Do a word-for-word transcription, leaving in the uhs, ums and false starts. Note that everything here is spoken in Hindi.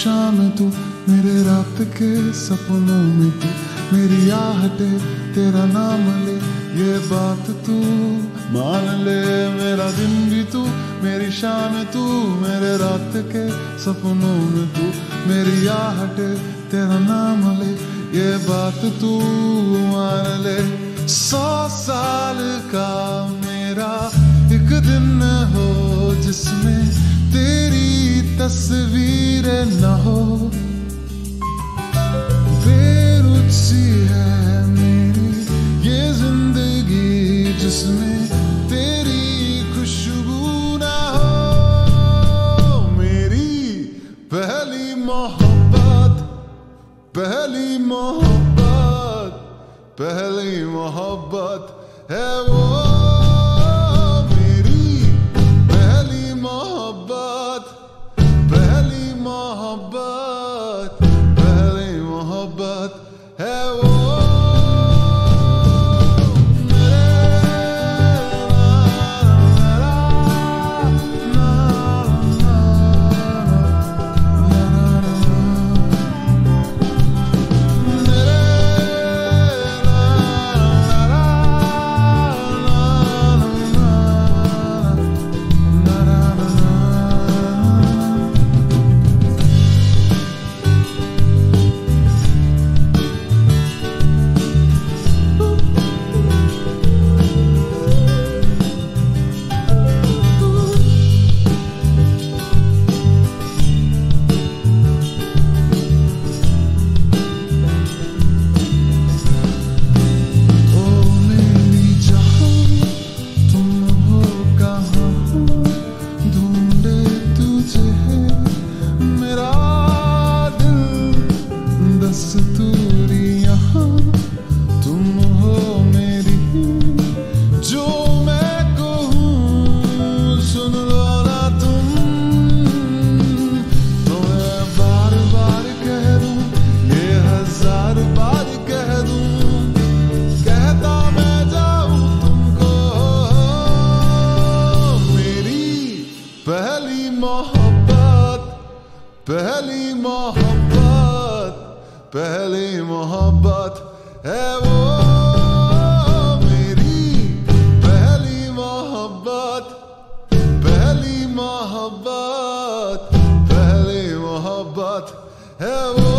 शाम तू, मेरे रात के सपनों में तू, मेरी आहटे तेरा नाम ले, ये बात तू मान ले। मेरा दिन भी तू, मेरी शाम तू, मेरे रात के सपनों में तू, मेरी आहटे तेरा नाम ले, ये बात तू मान ले। सौ साल का मेरा एक दिन हो जिसमें तेरी तस्वीर न हो, बेरुचि है मेरी ये जिंदगी जिसमें तेरी खुशबू न हो। मेरी पहली मोहब्बत, पहली मोहब्बत, पहली मोहब्बत है वो। मोहब्बत, पहली मोहब्बत है वो। पहली मोहब्बत, पहली मोहब्बत, पहली मोहब्बत है वो। मेरी पहली मोहब्बत, पहली मोहब्बत, पहली मोहब्बत है वो।